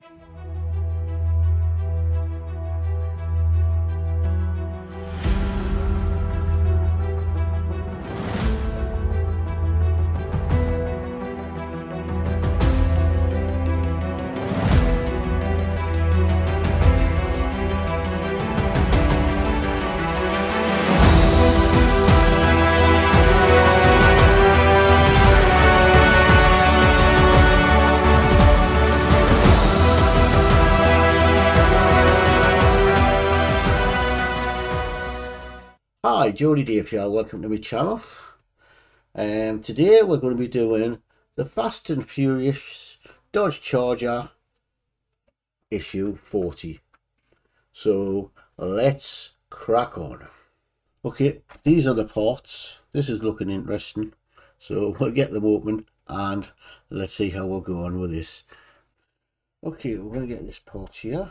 Hi, Jody Dave here. Welcome to my channel. Today we're going to be doing the Fast and Furious Dodge Charger issue 40. So let's crack on. Okay, these are the parts. This is looking interesting. So we'll get them open and let's see how we'll go on with this. Okay, we're going to get this part here.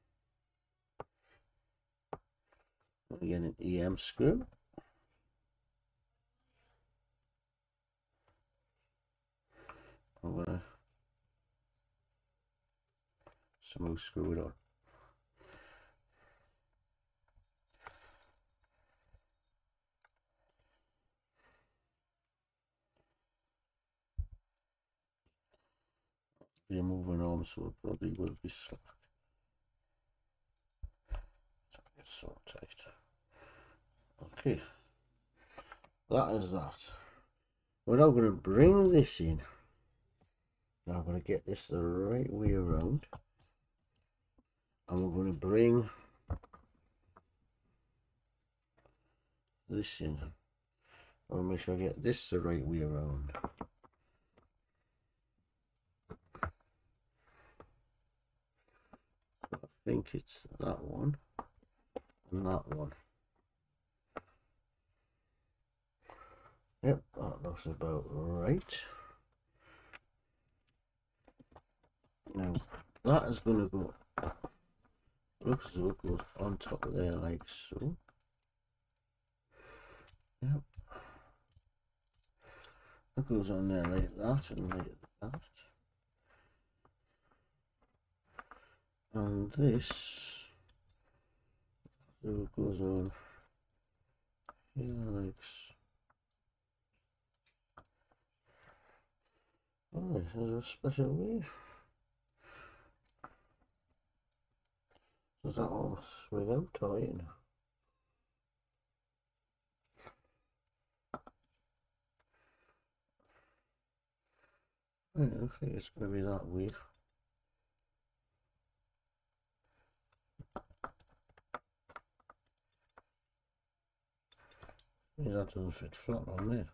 We're going to get an EM screw. I'm going to smooth screw it on. You're moving on, so it probably will be slack. It's so tight. Okay, that is that. We're now going to bring this in. Now I'm going to get this the right way around, and we're going to bring this in. I'll make sure I get this the right way around. I think it's that one and that one. Yep, that looks about right. Now that is going to go, looks as though it goes on top of there like so. Yep, it goes on there like that and like that. And this, so it goes on here like so. Oh, there's a special way. Does that almost without tying? I don't think it's going to be that way. That doesn't fit flat on there.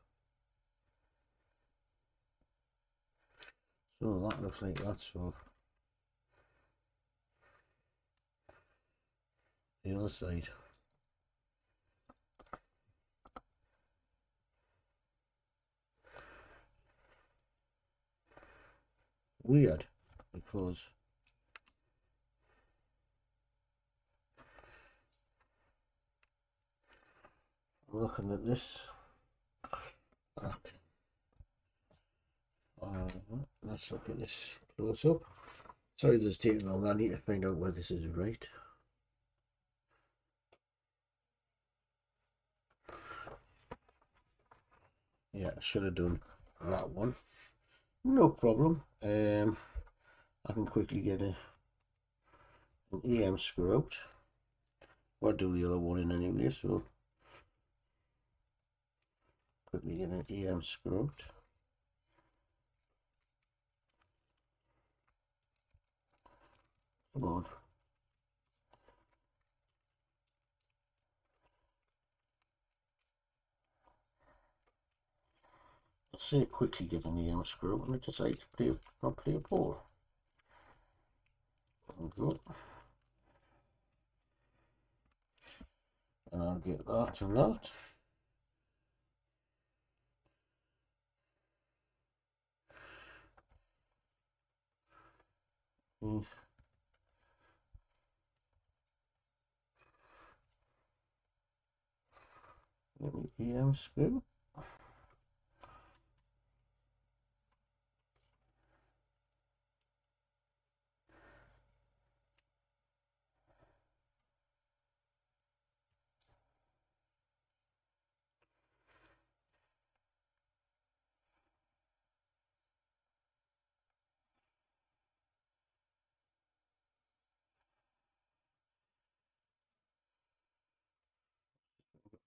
So that looks like that, so the other side. Weird, because I'm looking at this. Okay. Let's look at this close up. Sorry this is taking long, I need to find out where this is right. Yeah, I should have done that one. No problem. I can quickly get an EM screw out. I'll do the other one in anyway, so quickly get an EM screw out. Come on. Let's say quickly get an EM screw and I decide to not play a ball. Good. And I'll get that and that. Let me EM screw.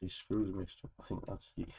these screws mixed up. I think that's the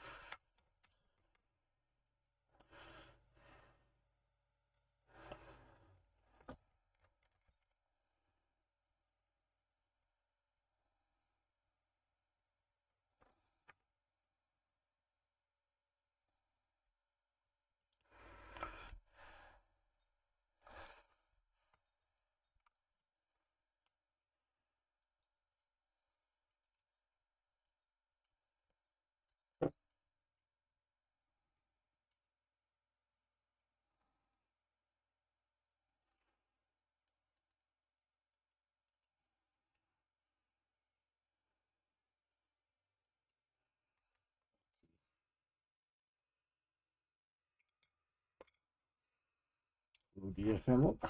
DFM up.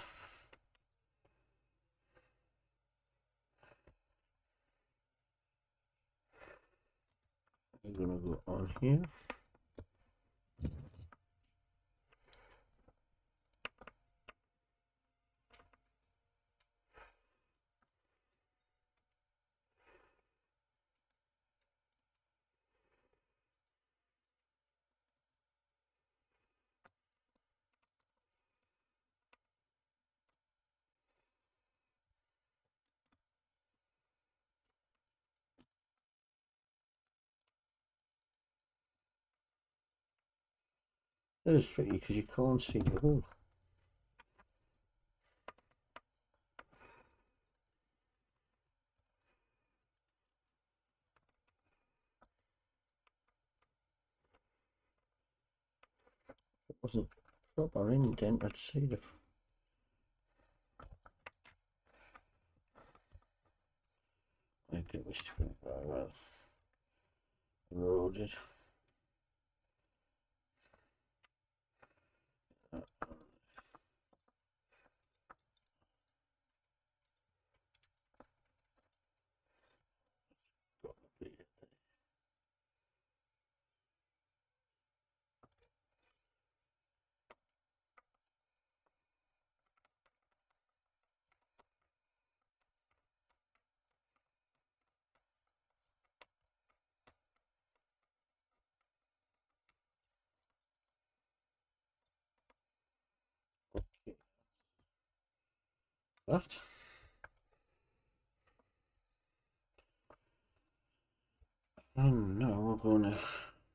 I'm gonna go on here. That is tricky because you can't see the hole. It wasn't proper indent, I'd see the I get this very well eroded. That. And now we're going to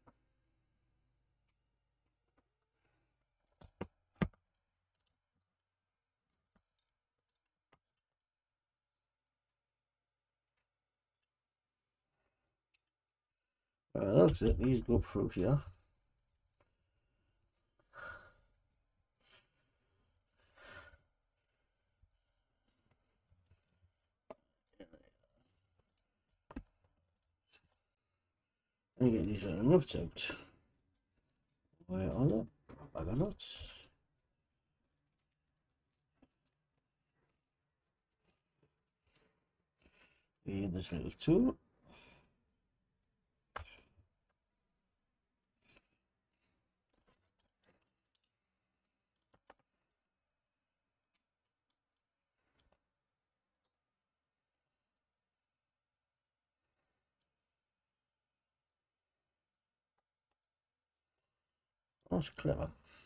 that's it, these go through here. And get these little nuts out. Where are they? Bag of nuts. Need this little tool. That's clever.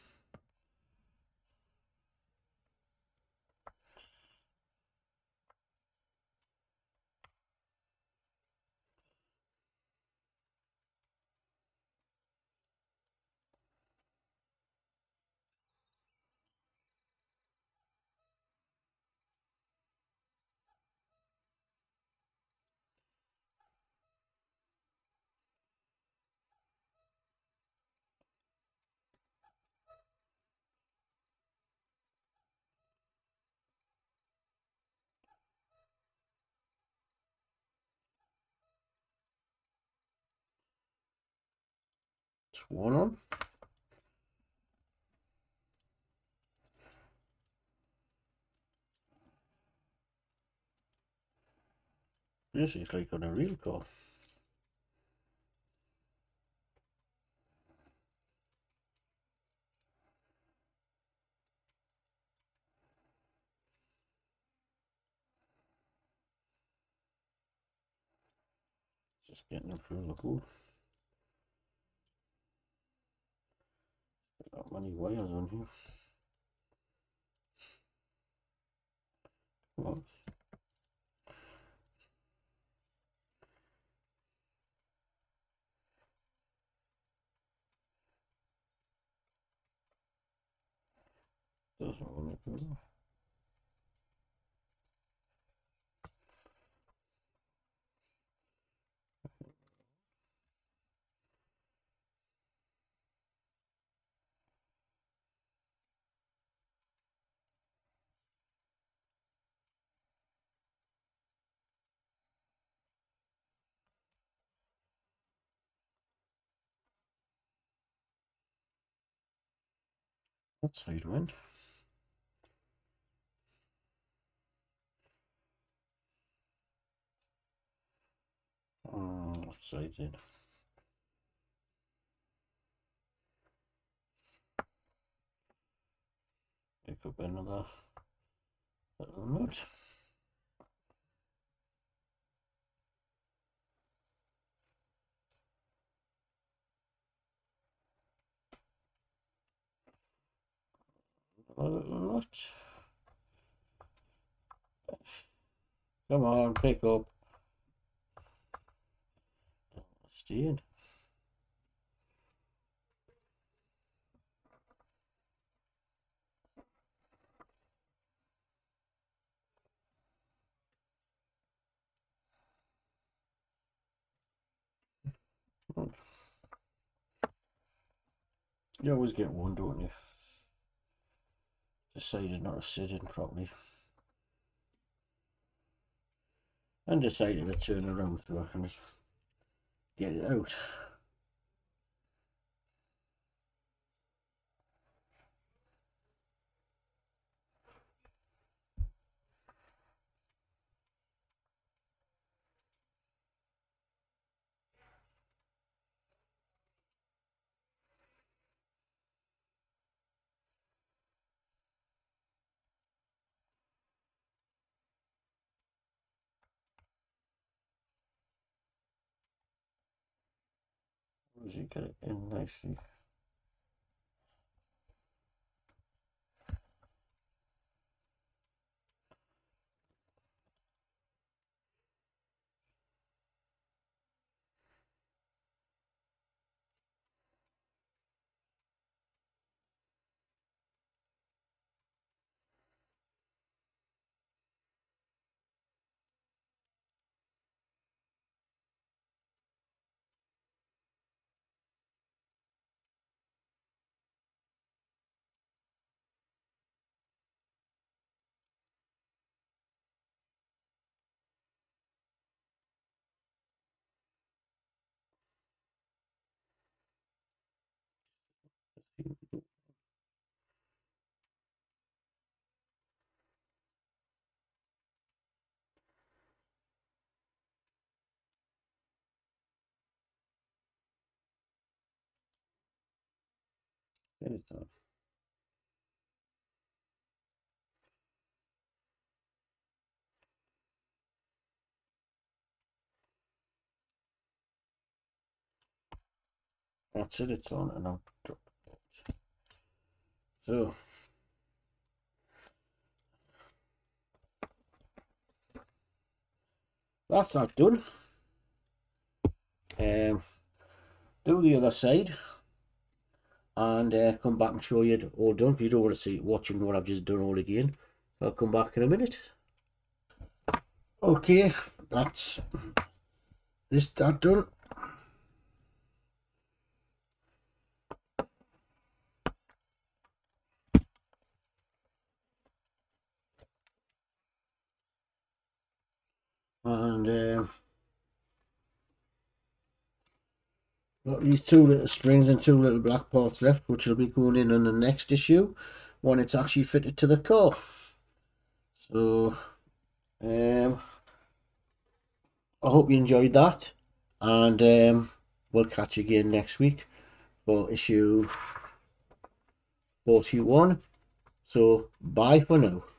It's one on. This is like on a real car. Just getting them through the hole. Not many wires on here. Come on. Doesn't want to go. That side went. That side's in. Pick up another little nut. Another little nut. Come on, pick up. Stay in. You always get one, don't you? Decided not to sit in properly. And decided to turn around so I can just get it out. Does he get it in nicely? Get it done. That's it, it's on, and I'll drop it. So that's that done. Do the other side and come back and show you it all done. If you don't want to see watching what I've just done all again, I'll come back in a minute. Okay, that's that done. And got these two little springs and two little black parts left, which will be going in on the next issue when it's actually fitted to the car. So I hope you enjoyed that, and we'll catch you again next week for issue 41. So bye for now.